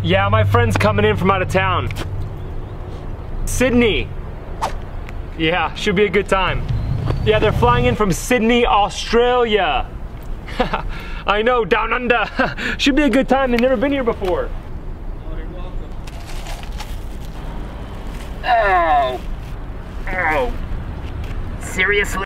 Yeah, my friend's coming in from out of town. Sydney. Yeah, should be a good time. Yeah, they're flying in from Sydney, Australia. I know, down under. Should be a good time. They've never been here before. Oh, you're welcome. Oh. Oh. Seriously?